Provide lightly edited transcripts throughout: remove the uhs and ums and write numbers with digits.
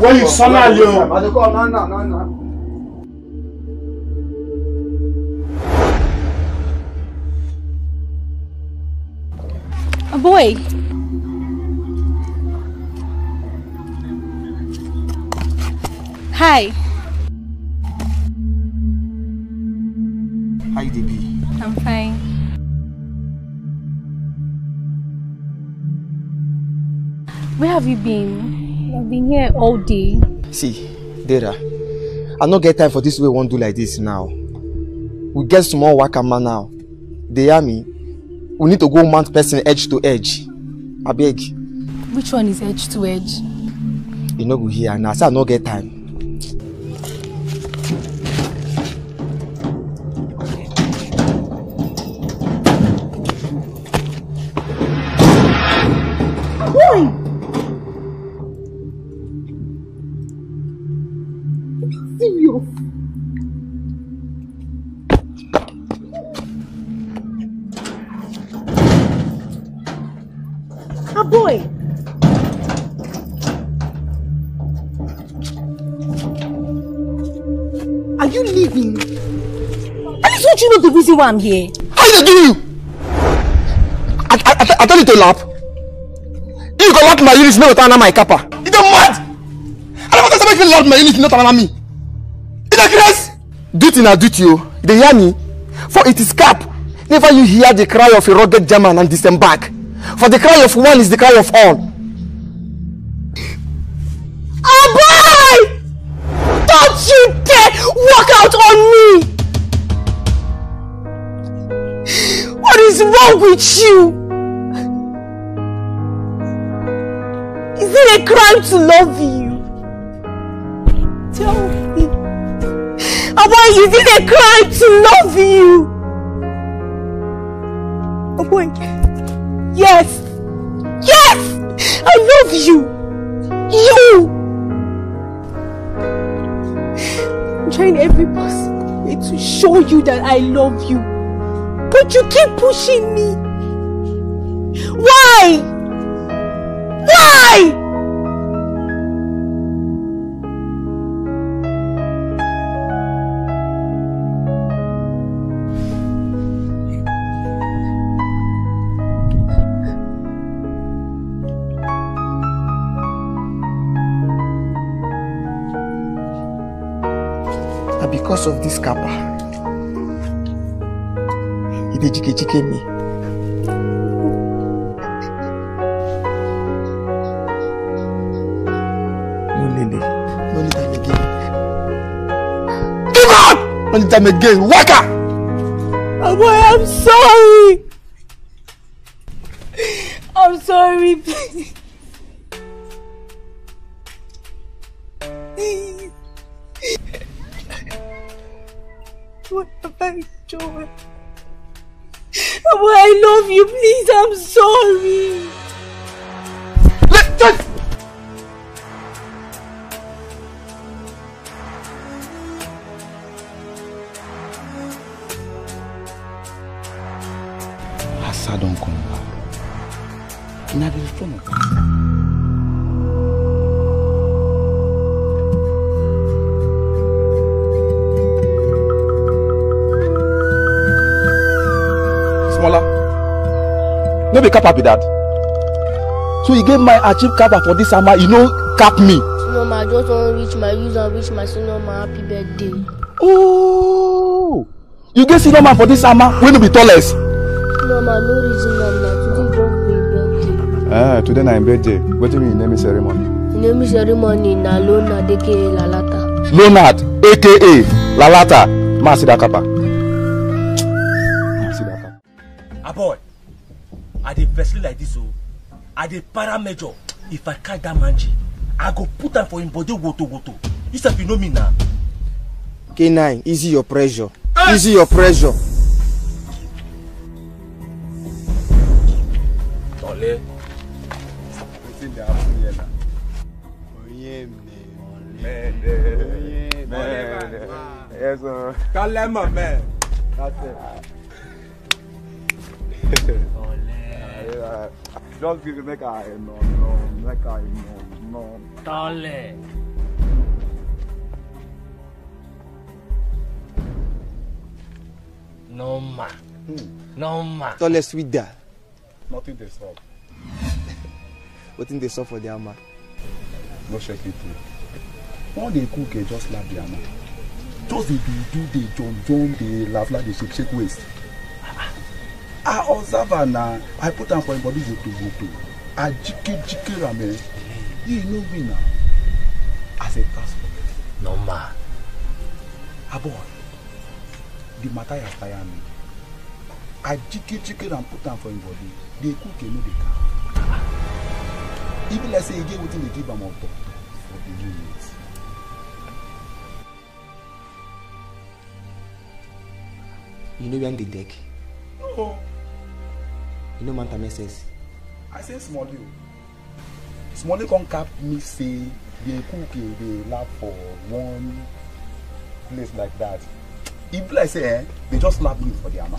When you son of you. A boy. Hi. Hi, DB. I'm fine. Where have you been? I've been here all day. See, Dera, I don't get time for this way won't do like this now. We get small wakama now. They hear me. We need to go mount person edge to edge. I beg. Which one is edge to edge? You know go here now, so I don't get time. Boy. Are you leaving? At least don't you know the reason why I'm here? How did I do you? I told you to lap. You go lap my unit, no turn on my kappa. You don't mad? I don't want to make you lap my unit, not turn on me. Is that grace? Duty na duty, you. They hear me? For it is cap. Never you hear the cry of a rugged German and disembark. For the cry of one is the cry of all. Boy! Don't you dare walk out on me! What is wrong with you? Is it a crime to love you? Tell me. Boy, is it a crime to love you? Boy. Yes! Yes! I love you! You! I'm trying every possible way to show you that I love you. But you keep pushing me. Why? Why? Because of this kappa, he did chike me. No, Lily. No need time again. Give up! No need time again. Waka! Boy, I'm sorry. I'm sorry, please. What have I done? I love you, please, I'm sorry. Let's Asa don't come back. Now there's from no be kappa be that. So you gave my achieve kappa for this summer, you know cap me. No ma, I just want to reach my use and wish my senior man happy birthday. Oh, you get senior man for this summer, when you be tallest. No ma, no reason na today just be birthday. Today na birthday. What do you mean naming ceremony? Naming ceremony na Leonard aka Lalata. Leonard aka Lalata. Ma see that kappa. Boy, I dey vestly like this, oh. I dey para major. If I catch that manji, I go put am for him body woto. You say you know me now. K9, easy your pressure. Easy your pressure. Ole. Yes, sir. Kalema, man. That's it. Just give me make I no. Tole. No ma. No ma. Tallest sweet there. Nothing they solve. What thing they saw for the ama? No shake it too. When they cook, they just slap the hammer. Just they do, they jump, they laugh like they shake waist. I observe her now. I put her for him body to. I jike ramen. You know me now. As a task. No ma. Ah boy. The matter has tired me. I jike and put her for him body. They cook, they know they can. Even let's say again within the give them on top for the units. You know we on the deck. No. You know Manta says. I say Smalley. Smalley can't cap me say they cook they laugh for one place like that. If like say they just slap me for the hammer.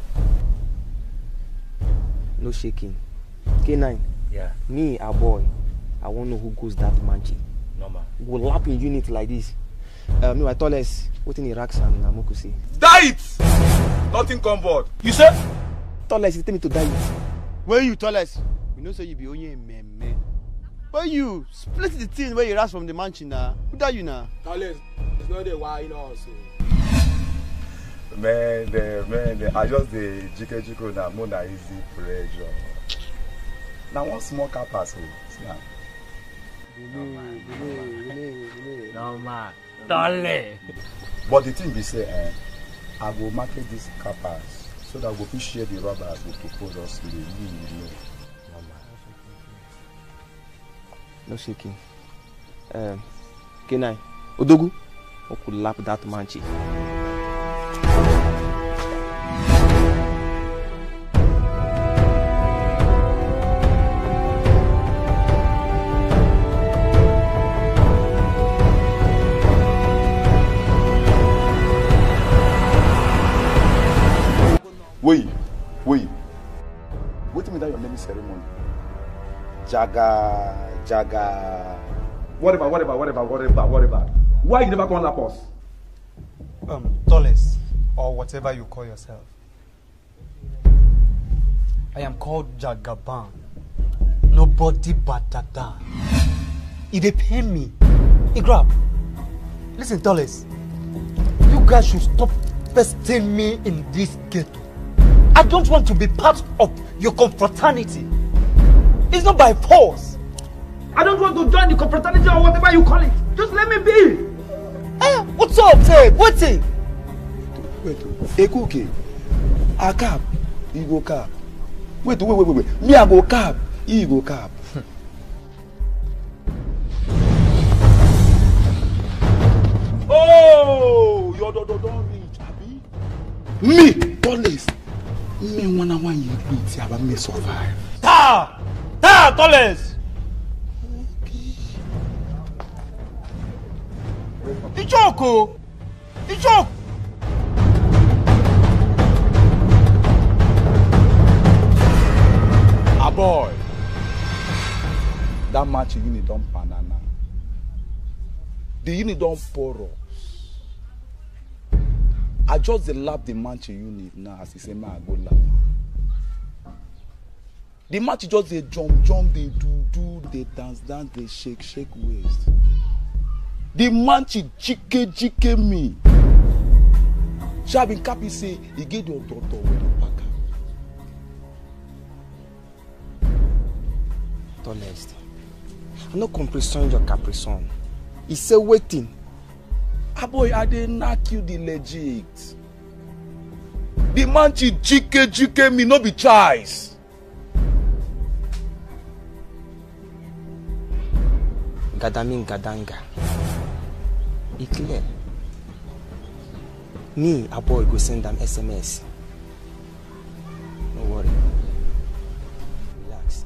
No shaking. K9. Yeah. Me, a boy. I won't know who goes that manchi. No ma. We'll lap in unit like this. Me, I told us what in Iraq and Namokusi. Die it! Nothing come board. You say? Told us, tell me to die. Where you tell us? You know, say you be only a meme. Where you split the thing where you rise from the mansion now? Who that you now? Tallest, it's not the why, you know, also. Man, I just the jiko na more na easy pressure. Now one small car pass. No ma. Tole. But the thing be say, I go market this car pass so that we can share the robbers with propose us to the new. No shaking. K9. Odogu. I could lap that manchi. Wait. Wait till me that your naming ceremony. Jaga. Whatever. Why you never gonna lap us? Tallest, or whatever you call yourself. I am called Jagaban. Nobody but Dadan. If they pay me, he grab. Listen, Tallest, you guys should stop pestering me in this ghetto. I don't want to be part of your confraternity. It's not by force. I don't want to join the confraternity or whatever you call it. Just let me be. What's up, Ted? What's it? Wait. Ekuke. I cap. You go cap. Wait. Me I go cap. You go cap. Oh, you don't reach, Abi. Me, Tallest. Me wanna you beat you, but me survive. Tallest. Ichoko. Ah boy. That match unit don't banana. The unit don't pour us. I just lap the match unit now as he say man I go lap. The match just they jump, they do, they dance, they shake waist. The match jike me. Shabin Kapi say he get your daughter with the packer. Tallest. I'm not comprehending your caprison. He say waiting. Ah boy, I dey knock you the legit. The man jike me no be choice. Gadamin Gadanga. It clear. Me, a boy, go send them SMS. No worry. Relax.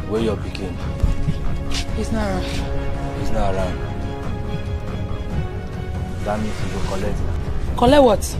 Where your picking? He's not around. He's not around. That means you go collect. Collect what?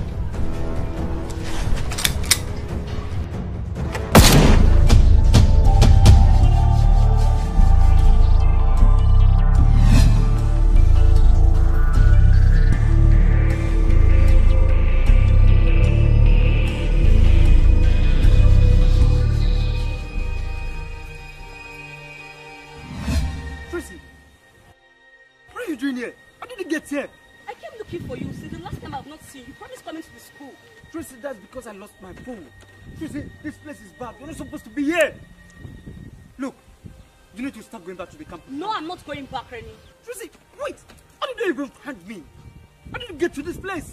That's because I lost my phone. Tracy, this place is bad. You're not supposed to be here. Look, you need to start going back to the campus. No, I'm not going back, Rennie. Tracy, wait. How did you even find me? How did you get to this place?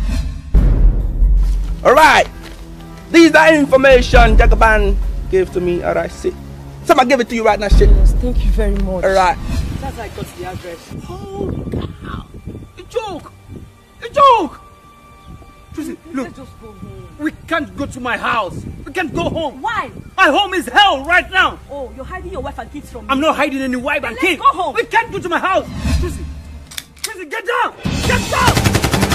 Alright. These are information Jagaban gave to me. Alright, see. So I give it to you right now, shit. Yes, thank you very much. Alright. That's how I got the address. Holy cow. A joke. A joke. Tracy, look. Let's just go home. We can't go to my house. We can't go home. Why? My home is hell right now. Oh, you're hiding your wife and kids from me. I'm not hiding any wife and kids. Let's go home. We can't go to my house. Tracy, Tracy, get down. Get down.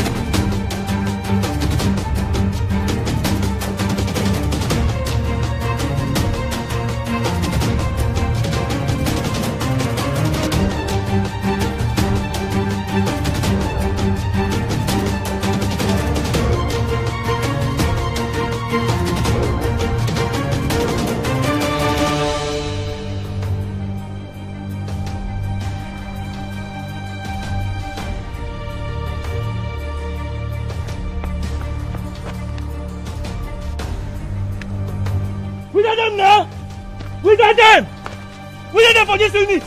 We got them now! We got them! We got them for this unit!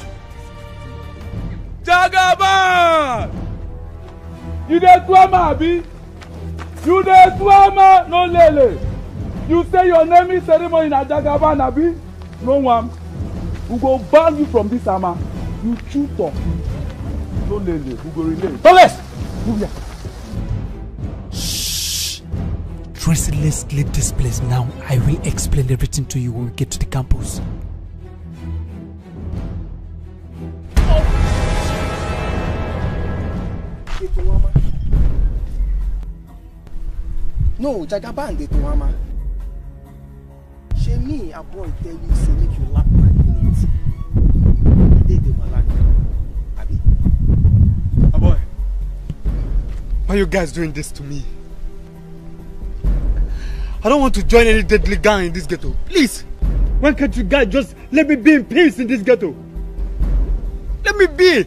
Jagaban! You dey Tuama, Abi? You dey Tuama, no lele. You say your naming ceremony na Jagaban, Abi? No one. We go ban you from this armor. You chew talk. No lele. We go relay. Thomas! Move here. Tracy, let's leave this place now. I will explain everything to you when we get to the campus. No, Jagaban de Tuama. She me a boy tell you say make you lap my unit. They do Malanga. Abi? A boy. Why are you guys doing this to me? I don't want to join any deadly gang in this ghetto. Please! Why can't you guys just let me be in peace in this ghetto? Let me be!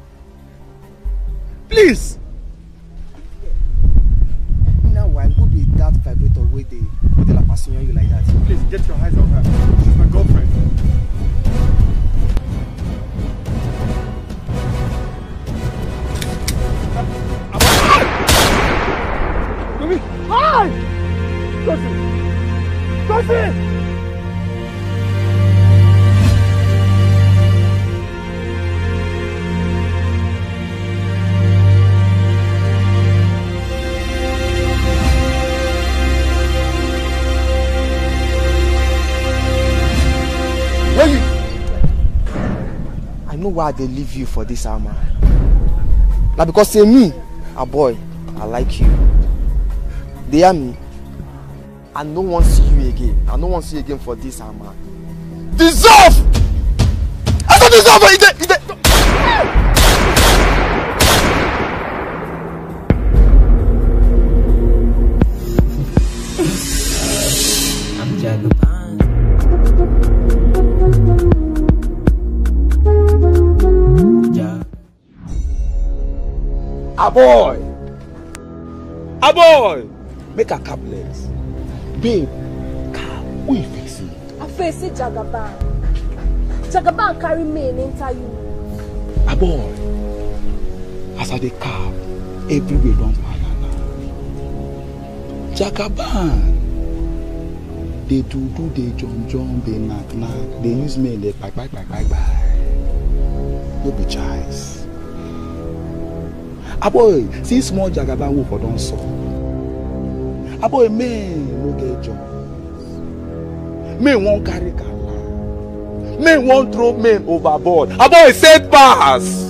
Please! Now why go be that vibrator where they la passing you like that? Please get your eyes off her. She's my girlfriend. Hi! Tracy! Tracy! I know why they leave you for this armor. Now because say me, a boy, I like you. They hear me. I no want to see you again. I no want to see you again for this armor. Dissolve! I don't dissolve it! I'm Jagaban. A boy! Make a cap legs. Babe, who you fixing? I face it, Jagaban. Jagaban carry me and enter you. A boy, as I dey cap, everywhere don't banana. Jagaban, they do, they jump, they knock, they use me, they bye. No be choice. A boy, see small Jagaban who for don't saw. A boy, man, no get jobs. Man won't carry car. Men won't throw men overboard. A boy said pass.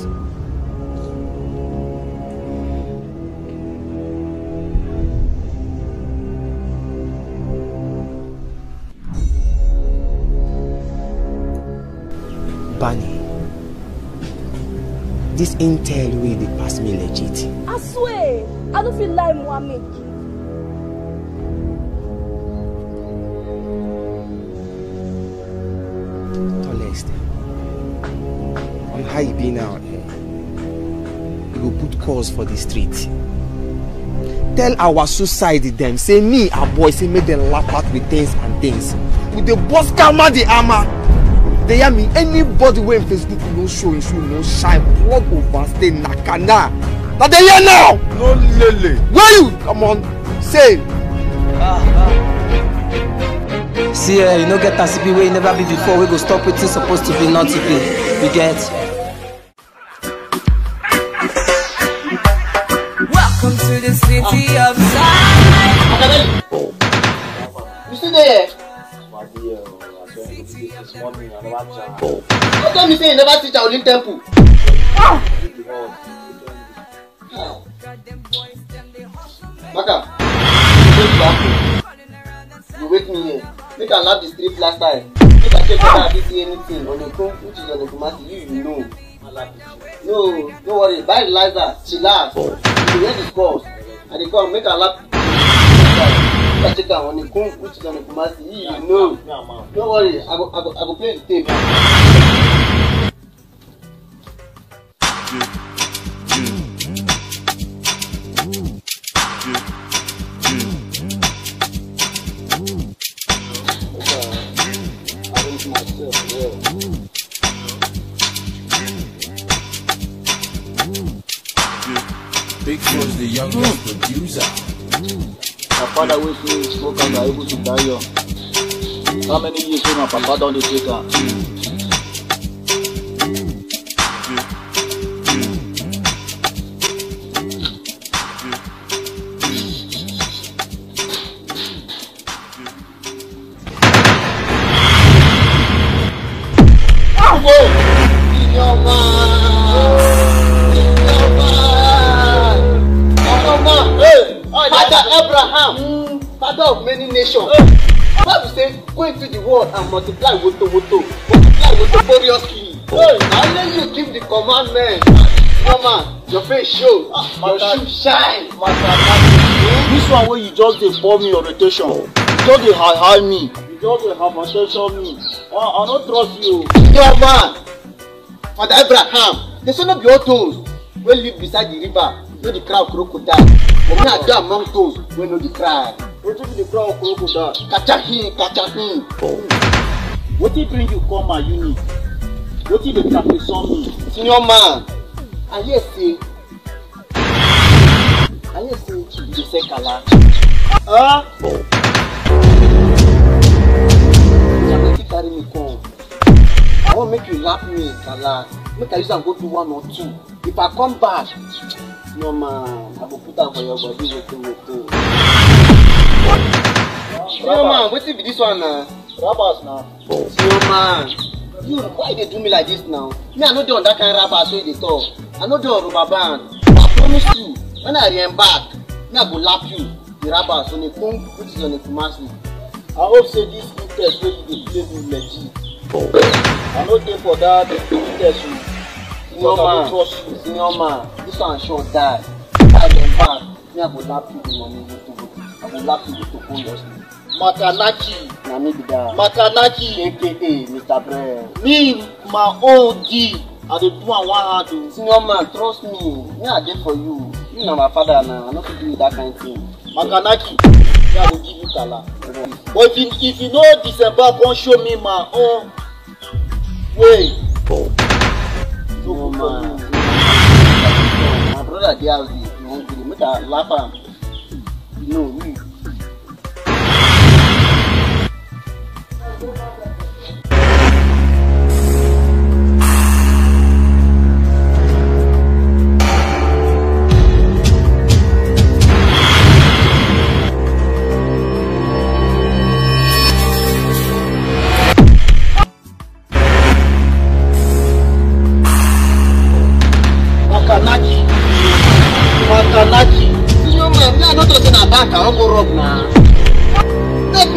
Bunny, this intel way they pass me legit. I swear, I don't feel like Mohammed. Tallest, on how you be now, you go put calls for the street. Tell our suicide them, say me, our boy, say make them laugh out with things and things. With the boss camera, the armor. They hear me, anybody wey in Facebook no show issue, no shine, plug overstay, nakana. That they hear now! No lele. Where you? Come on, say. See, you no get TCP where you never be before. We go stop wetin supposed to be not to be. We get. Welcome to the city of Zion. You still there? How come you say you never teach Shaolin Temple? Maka, you wake me here. Make I lap the street last time. If I check whether I didn't see anything on the phone, which is on the Kumasi, you know. No, don't worry. Buy the Liza, chillax. You hear the calls. And they come, make I lap. I check out on the phone, which is on the Kumasi, you know. Don't worry, I go play the tape. Big was the youngest producer. My father with me smoke and are able to die young. How many years will my papa done the taker? Father of many nations. Bible says, go into the world and multiply woto. Multiply woto gloriously. I'll let you give the commandment. Come on, your face show. Your shoe shine. This one where you just dey pour me orientation. You just dey high me. You just dey have attention me. I don't trust you. Your man, Father Abraham, the son of your toes, wey live beside the river, know the crowd crocodile. But me I dey among those wey know the cry. Wetin be the crowd crocodile? Kacha him. Wetin bring you come my unit? Wetin dey capison me? Senior man, I hear say you dey sell kala. You wetin carry me come? I wan make you laugh me kala. Make I use am go do 1 or 2. If I come back, no man, I go put am for your body woto. No man, wetin be this one now? Rappers now. No man, you why dey do me like this now? Me I no dey on that kind rappers wey dey talk. I no dey on rubber band. I promise you, when I re-embark, me I go lap you. The rappers on the phone, which is on the Kumasi. I hope say this test wey you dey play me legit. I no dey for that test you. Senior man, this one sure die. I dem back, me I go lap you the money woto. I go lap you woto honestly. Makanaki. Na me be that. Makanaki. AKA Mr. Brand. Me, my own D. I dey do am one hand. Senior man, trust me. Me I dey for you. You na my father now. I no fit do that kind of thing. Makanaki. Me I go give you kala. But if you no disembark, come show me my own way. No man. My brother dey house dey. You wan gree? Make I laugh am. You know me.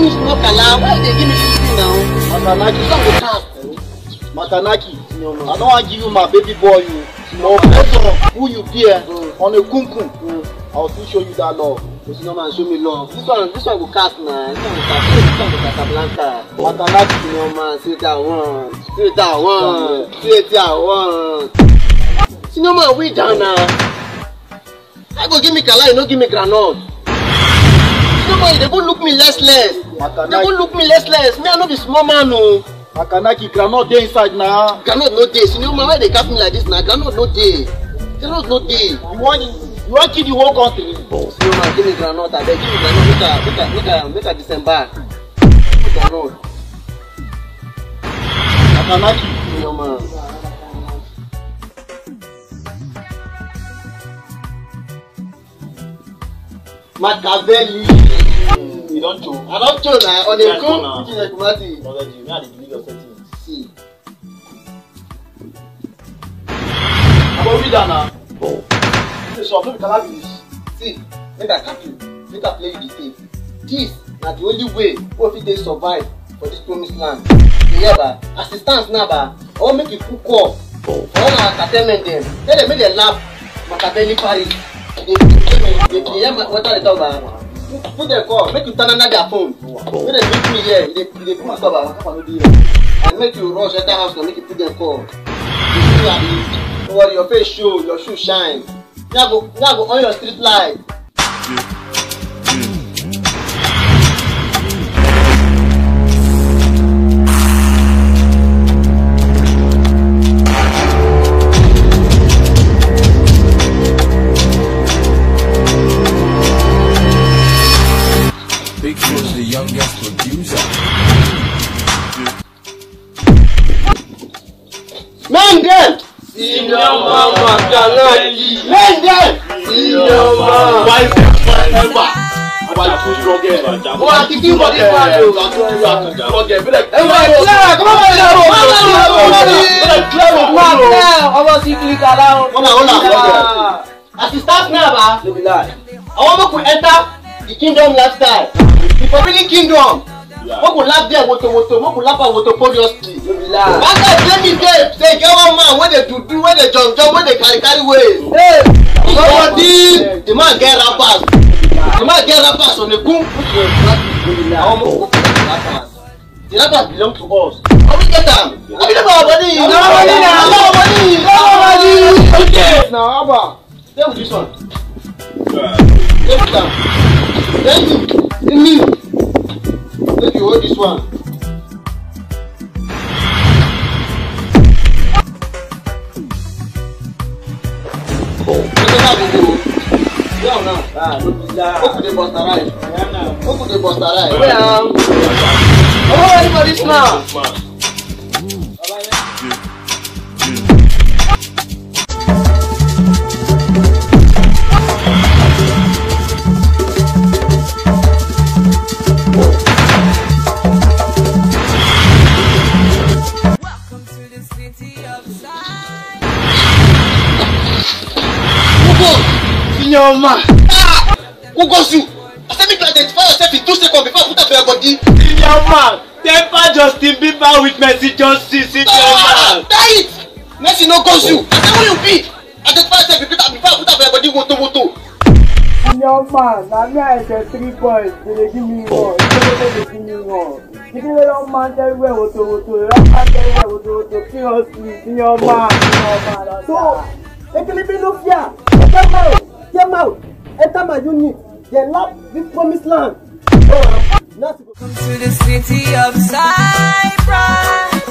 me smoke allow. Why they give me 50 now? Matanaki, this one go cast. Matanaki, I don't want to give you my baby boy. No, based on who you be on a kumkum. I'll still show you that love. This no man show me love. This one go cast now. This one go cast. This one go Casablanca. Matanaki, no man, say that one. Say that one. Say that one. See no man, we down now. I go give me kala, you no give me granite. No man, they go look me less. They go look me less. Me I no be small man no. Makanaki, granite dey inside now. Granite no dey. See no man, why they cap me like this now? Granite no dey. Granite no dey. You want kill the whole country? See no man, give me granite. I beg, give me granite. Make a December. Granite. Makanaki, see no man. Machiavelli. You don't know. I don't know now. On the cool, which is a commodity. No, you know the believe your settings. See. I'm going to be done now. So I'm not going to this. See, make I cap you. Make I play you the tape. This is the only way we they survive for this promised land. You hear that? As it stands now, I want to make you cook up. For all our entertainment them. Let them make them laugh. Machiavelli Paris. They hear what they talk about. Put their call, make you turn on their phone. When they meet me here, they put my cover and make you rush at the house and make you put their call. You see your face show, your shoe shine. Now go on your street light. Big Push, the youngest producer. Man them! Senior Mama Kalaki! Man them! Senior Mama! Why forever? About too strong again. Oh, I'm thinking about this one. I'm too strong again. Come on. As it starts now, I want to enter the kingdom lifestyle. The forbidden kingdom. What could laugh there? What could laugh at waterporiously? That guy play me there. Say, get one man where they do, where they jump, where they carry ways. The man get rappers. The man get rappers on the boom. The rappers belong to us. How we get them? How we get our money? Okay. Now, Abba. Stay with this one. Stay with them. Then you. Let you hold this one. Man. Who goes you? I said me to identify yourself in 2 seconds before I put up your body. Senior man, temper Justin Bieber with Mercy Johnson. Senior man. Die it! Mercy no goes you. I said who you be? Identify yourself before I put up your body. Woto. Senior man, now me I get 3 boys. They give me one. They give me one. You give me one man everywhere. Woto. One man everywhere. Woto. Seriously, senior man. So, they can be no fear. Come out, enter my unit. They love this promised land. Come to the city of Cyprus,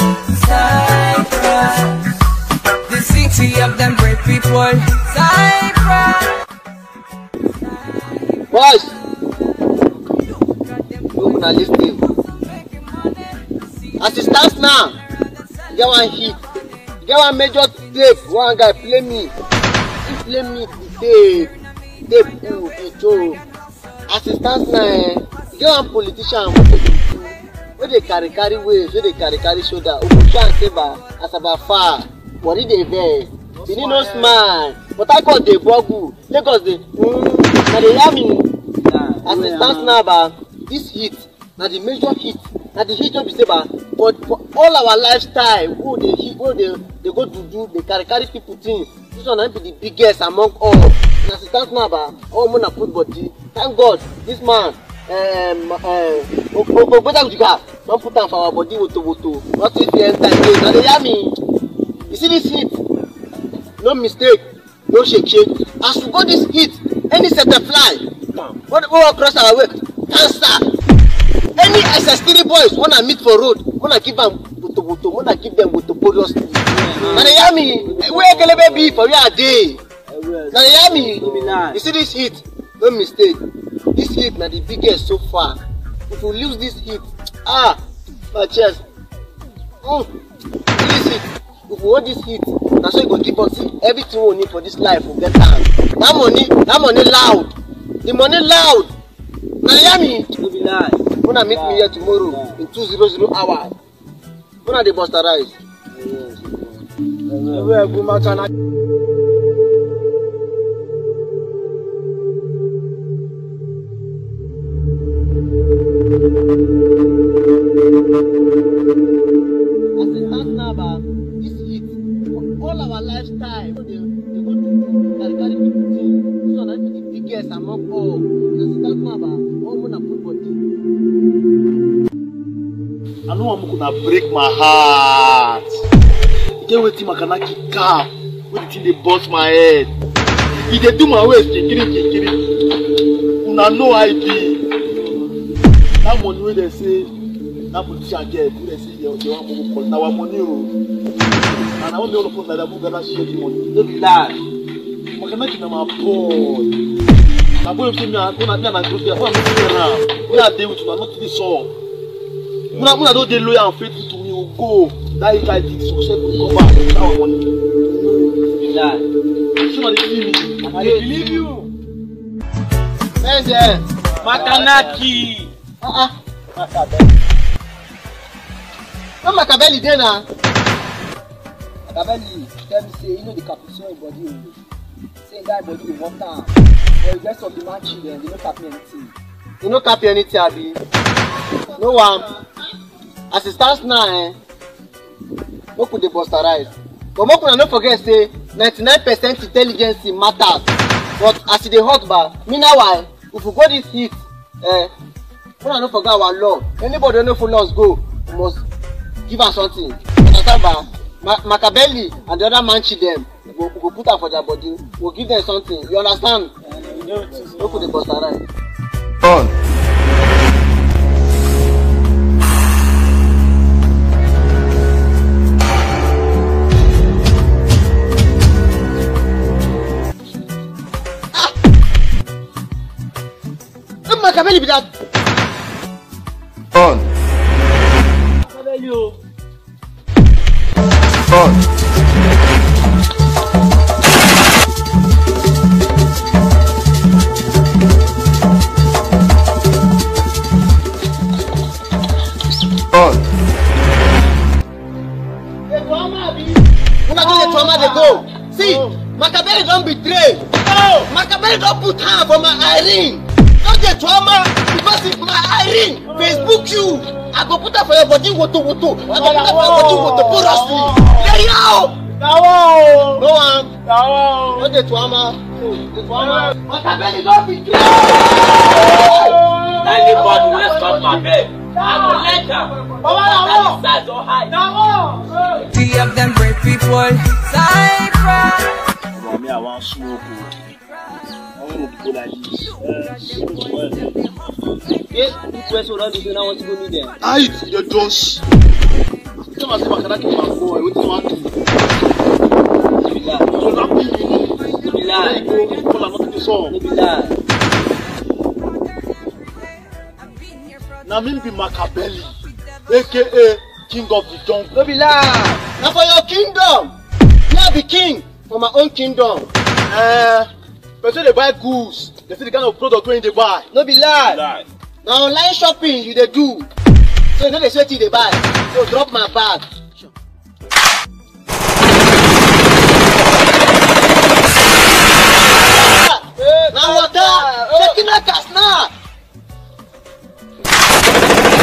the city of them great people, Cyprus. Boys, look now, listen. As it stands now, you get one hit, you get one major tape. One guy play me. He play me. Tape joke. As it stands now, you get one politician where they carry waves, where they carry shoulder. Okusha and Seba as about far. What did they vex? They need no smile. But I call the Bogu. Lagos they. Now they hear me. As it stands now, this hit na the major hit, na the hit wey be say ba for all our lifestyle who dey hit, who dey go do dey carry people things. This one na be the biggest among all. Na since that now ba all una put body. Thank God this man Ogbeta Gujiga don put am for our body woto. Nothing fit enter again. Na dey hear me. You see this heat? No mistake, no shake. As we go this heat, any sector fly, what cross our way, cancer. Any SS3 boys wanna meet for road, wanna give them woto, wanna give them woto seriously. Na dey hear me? Where Kelebe be for where I dey? Na dey hear me? You see this heat? No mistake. This heat na the biggest so far. If we lose this heat, my chest. This heat. If we want this heat, that's why you go give us everything we need for this life. We get time. That money loud. The money loud. Now hear me? Wanna meet me here tomorrow in 200 hours. Wanna the Buster Rise? All our lifestyle, they go to carry people things. So that's the biggest among all. Because that number, all gonna put body. I know I'm gonna break my heart. You get what Makanaki cap, what the they bust my head. If they do my waist, kikiri. Una know I be. That money where they say, that politician get, they say they want to call now money. And I want to be on the phone like that, I'm going to share the money. Don't be lie. Makanaki na my boy. I'm going to say, I'm going to be around. We are there with you, I'm not this song. When I don't be loyal and faithful to me, you go. That is like this success will come back with our money. Don't be lie. Somebody believe me. I believe you. Where's there? Makanaki. Where Makabeli there now? Makabeli tell me say you know the capuchin in body. Say that body dey water. But the rest of the man children they no copy anything. You no copy anything, abi? No one. As it stands now, no put the Buster Rise. But make una no forget say 99% intelligence matters. But as it dey hot ba, meanwhile, if we go this heat, una no forget our law. Anybody wey no follow us go, we must give am something. Understand ba? Makabeli and the other man them, we go put am for their body. We'll give them something. You understand? No put the Buster Rise. On. Makabeli be that. On. Makabeli o. On. On. Go. See, Makabeli don't betray. Oh, Makabeli don't put hand for my Irene. Don't get trauma because if my Irene Facebook you, I go put her for your body woto. I go put her for your body woto porosely. There you go. No one. Don't get trauma. Makabeli don't betray. Anybody will stop my bed. I will let them. That is so high. Three of them great people. Cypher. I want smoke. I want to go like this. Yes, this person already do not want to go meet them. I the dose. Tell us what can I keep my boy? What do you want to do? Now me be Makabeli, aka King of the Jungle. No be lie. Now for your kingdom, I be king for my own kingdom. But when they buy goods, they see the kind of product when they buy. No be lie. Now online shopping you dey do, so you know they say till they buy. So drop my bag. Now water, checking that gas now.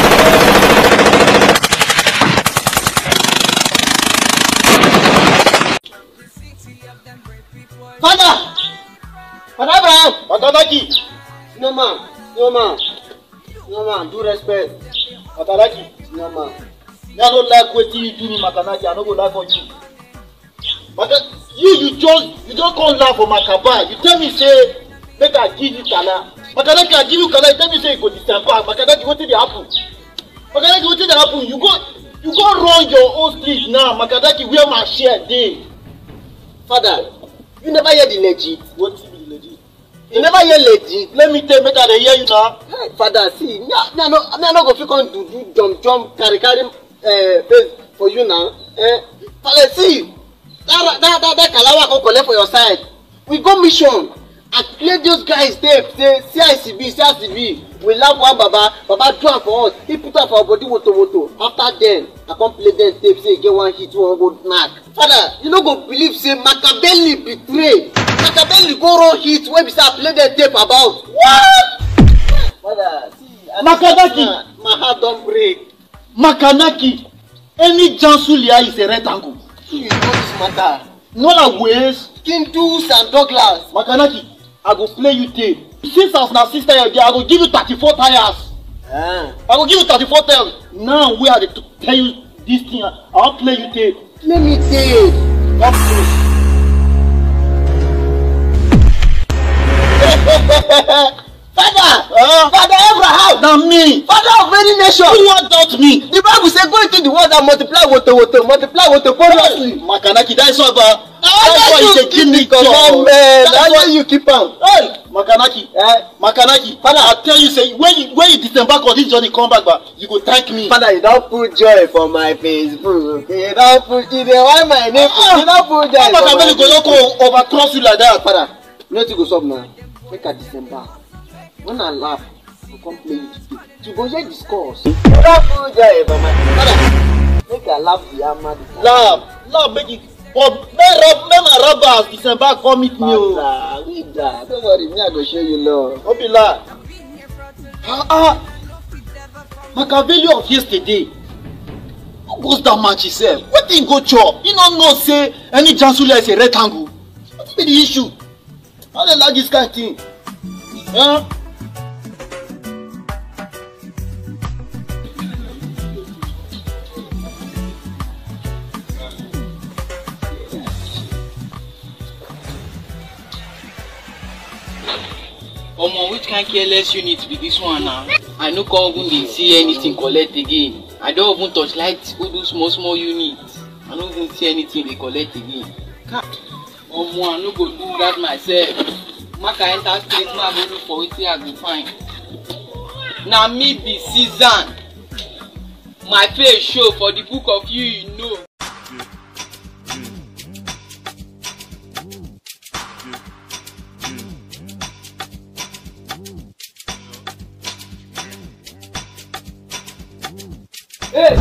Father! Father Abraham! Makanaki! No man, no man. No man, do respect. Makanaki, no man. I don't like what you do me, Makanaki. I don't go lie for you. But you don't come laugh for my kaba. You tell me say, make I give you kala. Makanaki, I give you kala. You tell me say you go distemper. Makanaki, what did happen? Makanaki, what did happen? You go run your own street now. Makanaki, where my share dey? Father, you never hear the legit. What is the legit? You never hear legit. Let me tell you, make I hear you now. Hey, Father, see, me I no go fit come do jump carry face for you now. Father, see, that kalawa come collect for your side. We go mission. I play those guys tape, say CICB, we laugh one Baba do am for us, he put am for our body woto. After then, I come play them tape, say get one hit, one go knack. Father, you no go believe say Machiavelli betray. Machiavelli go run hit wey be say I play them tape about. What? Father, see, Makanaki, my heart don't break. Makanaki, any Jansulia is a rectangle. You know this matter. No la ways. Kindus and Douglas. Makanaki, I go play you tape. Since I was na sister here, I go give you 34 tires. I go give you 34 tires. Now we are to tell you this thing. I'll play you tape. Play me tape. Up close. Father Abraham. Now me. Father of many nations. Who want doubt me? The Bible says go into the world and multiply woto purposely. Makanaki, that's what about. That's why you give me command, man. That's why you keep on. Hey, Makanaki, Makanaki. Father, I tell you, say when you disembark on this journey, come back, but you go thank me. Father, you don't put joy for my Facebook. You don't put. You don't want my name. You don't put joy. How much I go overcross you like that, Father? You know to go stop now. Make a disembark. When I laugh, I come play you today. You go hear discourse. You don't put joy for my Father. Make a laugh the hammer. Laugh, make it. But make my robbers December come meet me. Don't worry, me I go show you love. Don't be lie. Machiavelli of yesterday. Who goes that match himself? What thing go chop? You don't know say any Jansula is a rectangle. What's the issue? How they like this kind of thing? Yeah? Omo, which kind careless unit be this one now? I no come even dey see anything collect again. I don't even touch light all those small units. I no even see anything they collect again. Omo, I no go do that myself. Make I enter street, I go look for wetin I go find. Na me be Susan. My face show for the book of you know. Hey!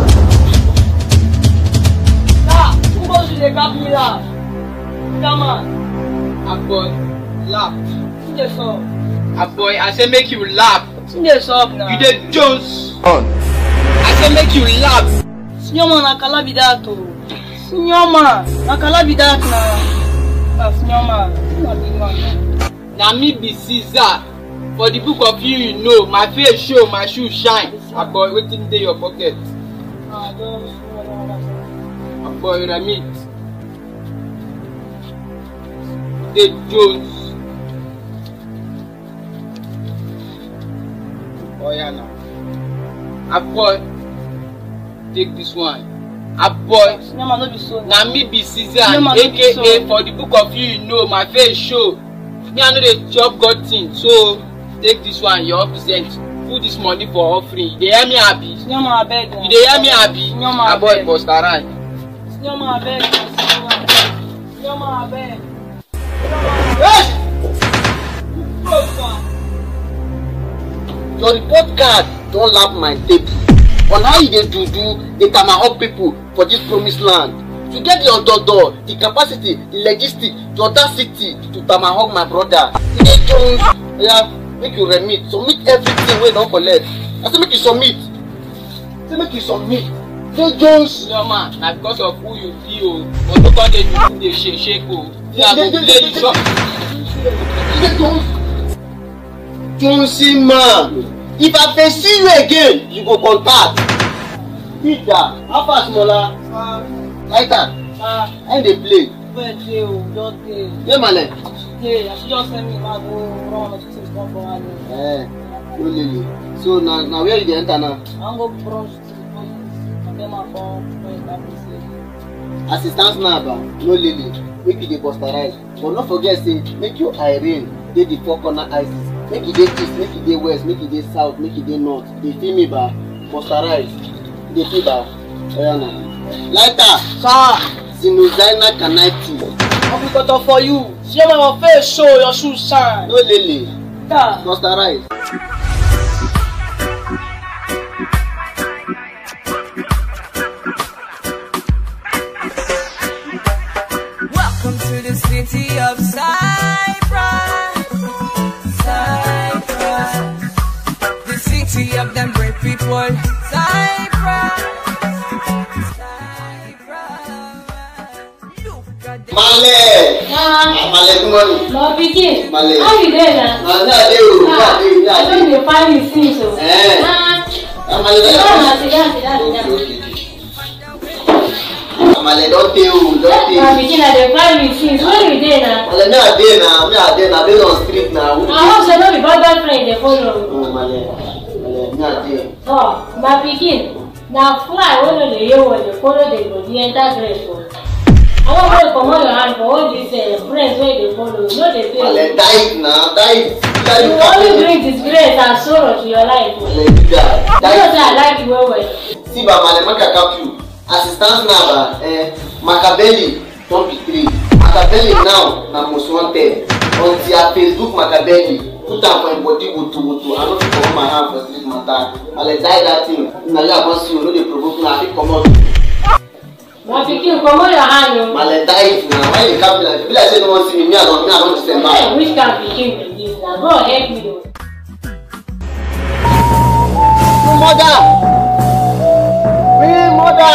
Nah, who goes to the me laugh? Come on. Boy, laugh. Yes, sir. Boy, I say make you laugh. Yes, sir. Now. You did Jones. I say make you laugh. Signor man, nakala bidato. Signor man, nakala bidato na. Signor man, na me be Caesar. For the book of you know, my face show, my shoe shine. Boy, wetin dey your pocket? Boy, Ramit. Dey Jones. Oh yeah now. Boy, take this one. Boy, na me be Caesar, aka for the book of you know, my face show. Me I know dey chop God thing, so take this one, you represent. Put this money for offering. You dey hear me happy? You dey hear me happy? Boy, must around. Your report card don't lap my table. On how you dey do the Tamahawk people for this promised land. To get the door, the capacity, the logistics, the audacity to Tamahawk my brother. You dey Jones, yeah, make you remit, submit everything wey don collect. I say make you submit. Say make you submit. Say Jones. No man, na because of who you be o. But no come dey do dey shake o. Johnson man, if I dey see you again, you go contact. Peter, how far smaller? Like that. And they play. Yeah, Male. Yeah, she just send me back run to things come for her. No lily. So now where you dey enter now? I'm go brunch to the police. And then my phone when that place. Assistance now, no lily. Make you dey posterize. But not forget say make your Irene dey the four corner ISIS. Make it dey east, make it dey west, make it dey south, make it dey north. Dey feel me ba? Posterize. Dey feel ba? Oyana. Lighter. Sir. Sinuzaina Kanati. I'll be cut off for you. See my face show your shoes shine. No lily. Yeah. Posterize. Welcome to the city of Cyprus. Cyprus. The city of them great people. Cyprus. Male! Male, good morning. No pikin. Male. How you dey now? I don't dey find you since o. Male, don't tell you, don't tell you. My pikin, I dey find you since. Where you dey now? Male, me a dey now, based on street now. I hope say no be bad friend dey follow. Oh, Male, me a dey. Oh, my pikin, na fly wey no dey hear word dey follow the body enter dress o. I wan go comot your hand for all these friends wey dey follow. No dey pay. Male, die now, die. You only bring disgrace and sorrow to your life. Male, you know say I like you well well. See, ba Male, make I cap you. Assistance now, Machiavelli don't betray. Machiavelli now na most wanted. On their Facebook, Machiavelli put am for him body woto. I no fit comot my hand for street matter. Male, die that thing. Na you wan see you, no dey provoke me. I fit comot. My pikin, comot your hand o. Male, die it now. Why you cap me like? Be like say no wan see me. Me I don december. Hey, which kind pikin be this na? God help me o. Mother! Real mother!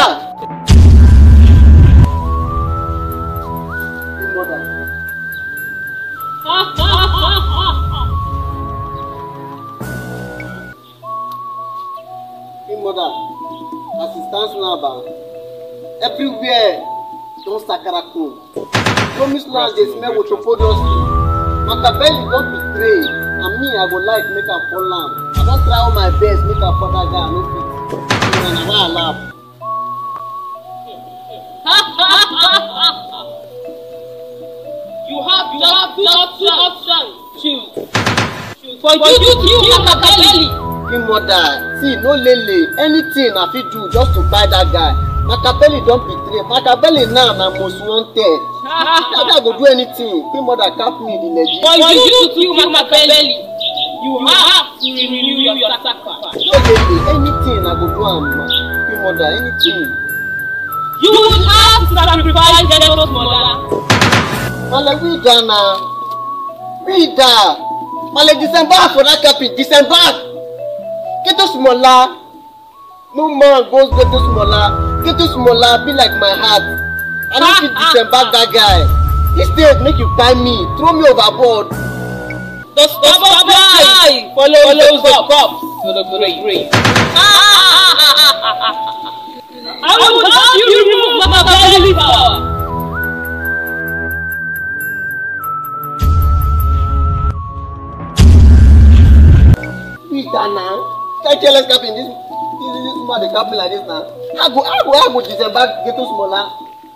Mother, assistance now, everywhere don't sakarako. Promise land they smell with your Machiavelli don't betray, and me I go like make a fall lamb. I don't try all my best make a father guy no fit. And I laugh. You have two options. Choose. For you Machiavelli. Mother, see, no lele, anything I fit do just to buy that guy. Machiavelli don't betray. Machiavelli now na most wanted. I go do anything. Mother cap me the legit. For you Machiavelli, you have to renew your sacrifice. No lele, anything I go do Mother, anything. You will have to sacrifice Genesis mother. Male, we done now. We done. Male, disembark for that captain. Disembark. Get to smaller. No man goes get to smaller. Get to smaller. Be like my heart. I need to disembark that guy. Instead, make you tie me. Throw me overboard. The stubborn guy follows the cup to the grave. I will help you remove Machiavelli power. We done now. Can't tell us captain this man the captain like this now. I go disembark get to smaller.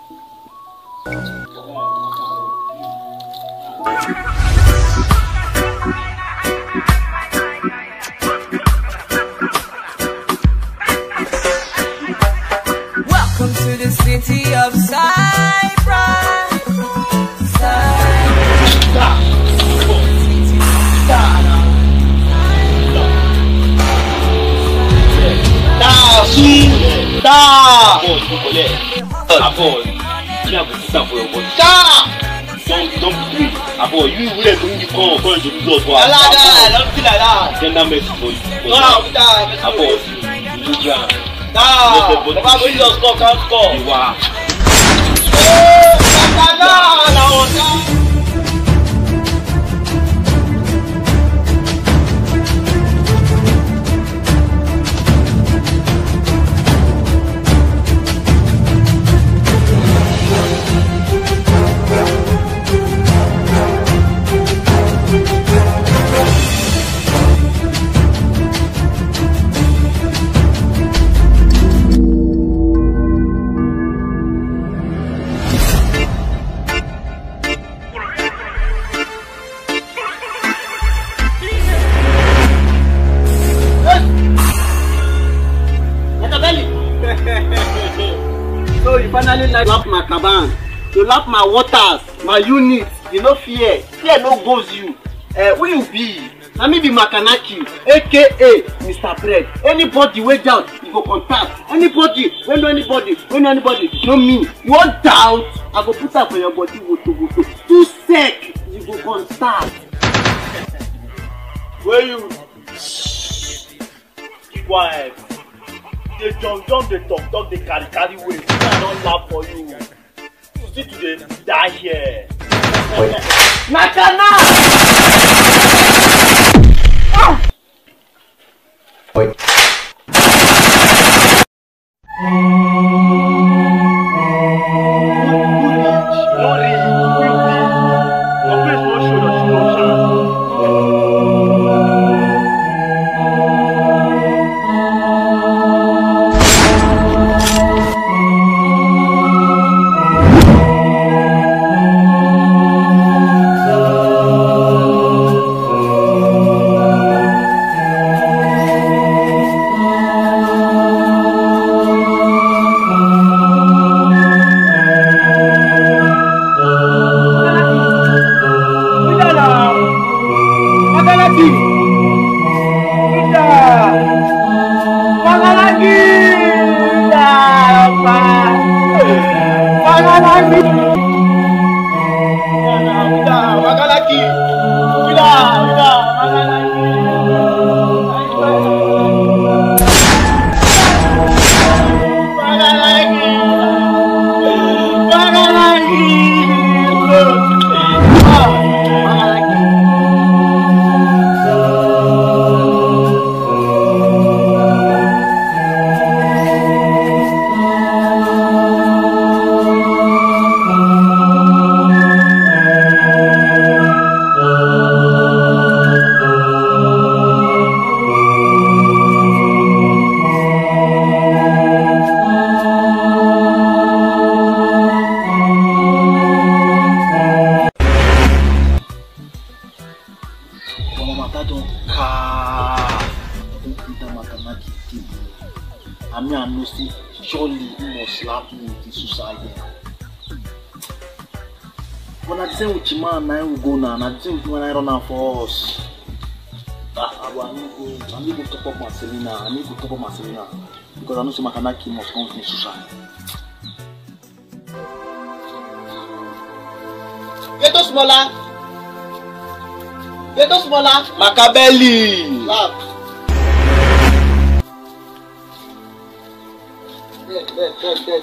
Welcome to the city of Cyprus. Don't breathe. Abo, you will bring the call according to the law. Don't feel like that. Then that makes for you. No, Abo, you do ground. Nah, Baba, you just score, can't score. You are. normally like lap my caban, to lap my waters, my units. You no fear. Fear no goes you. Who you be? Na me be Makanaki, aka Mr. Bread. Anybody wey doubt, you go contact. Anybody, when no anybody, no me. You want doubt? I go put up for your body, woto. Too sick, you go contact. Where you? Keep quiet. They jump, they talk, they carry weight. I don't laugh for you. You see today, die here. Nakana! Wait. Because I know some Makanaki must come to suicide. Get those smaller. Makabeli. Lap. Dead.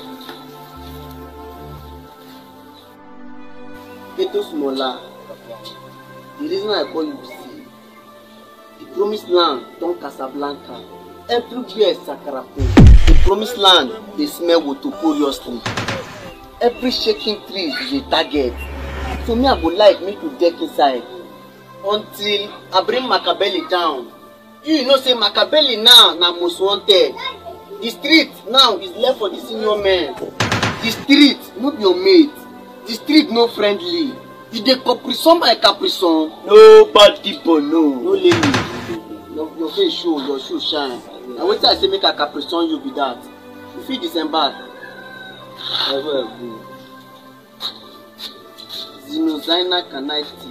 Get those smaller. The reason I call you see, the promised land, Don Casablanca. Everywhere is Sakarapo. The promised land, they smell wotoporiously. Every shaking tree is a target. So me, I would like me to deck inside until I bring Makabeli down. You know, say Makabeli now most wanted. The street now is left for the senior men. The street no be your mate. The street no friendly. You dey caprison by caprison. Nobody but no lady. Your face show, your shoe shine. And wait till I say make a caprison you be that. You feel disembark. Ever go. Zinozaina Kanaiti.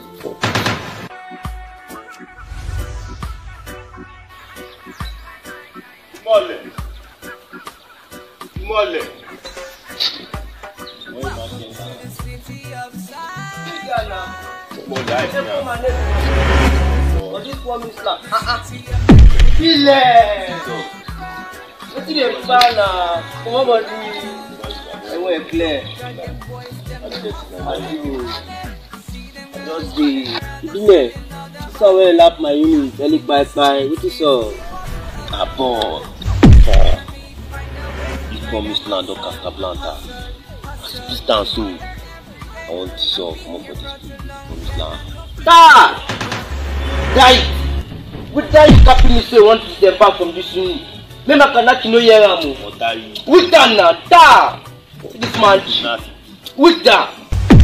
Mole. This one is like what did you plan? Come on, I want clear. Just the so well up my unit. I look by. What is so? Abort. This promised land of Casablanca. This down soon. I want to solve more for this promised land. Die! With that you capping me say want to step back from this unit. Make Makanaki no hear am. With that now, da! This man, with that.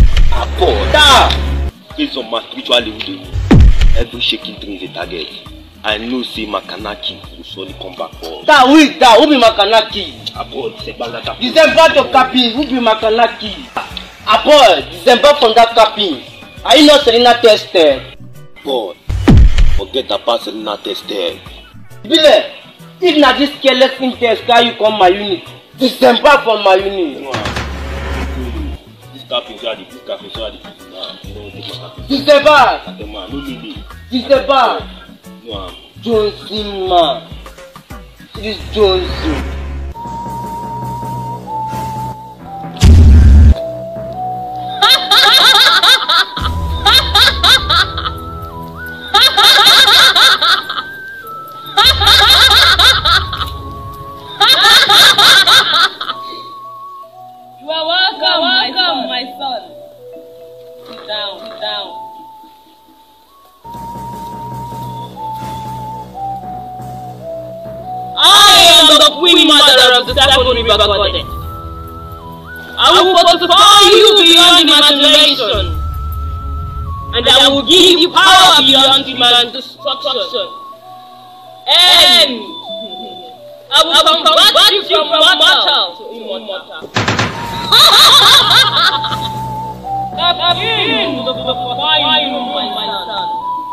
Abort. Da! It's on my spiritual level. Every shaking thing is a target. I know say Makanaki will surely come back for us. That who is that? Who be Makanaki? Abroad, December that December to Capping. Who be Makanaki? Abroad, December from that Capping. Are you not Selena tested? God, forget about Selena tested. Bile, if not this careless test, can you come my unit? December from my unit. This Capping, this Capping, December. December. No, Johnson, man. This Johnson. You are welcome, my son. Sit down, sit down. I am the queen mother of the Second River Goddess. I will fortify you beyond imagination, and I will give you power beyond human destruction. And I will convert you from mortal to immortal. Captain, the fire, my son.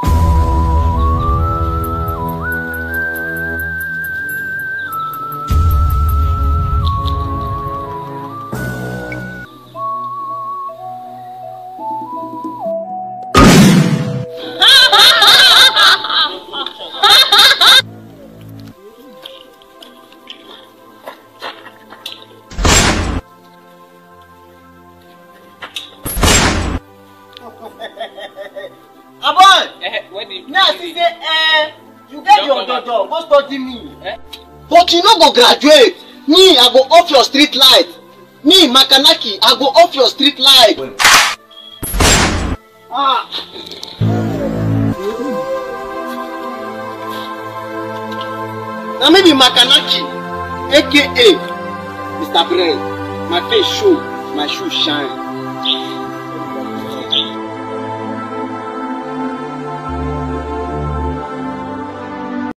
Now she say, you get your daughter, go study me. But you no go graduate. Me, I go off your street light. Me, Makanaki, I go off your street light. Now maybe Makanaki, aka Mr. Brain. My face show, my shoe shine.